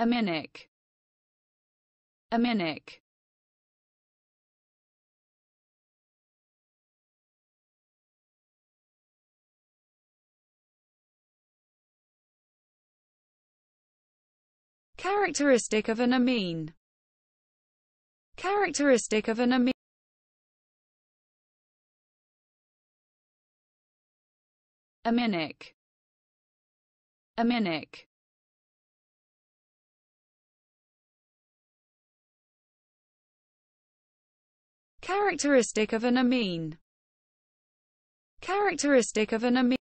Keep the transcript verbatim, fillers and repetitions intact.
Aminic. Aminic. Characteristic of an amine. Characteristic of an amine. Aminic. Aminic. Characteristic of an amine. Characteristic of an amine.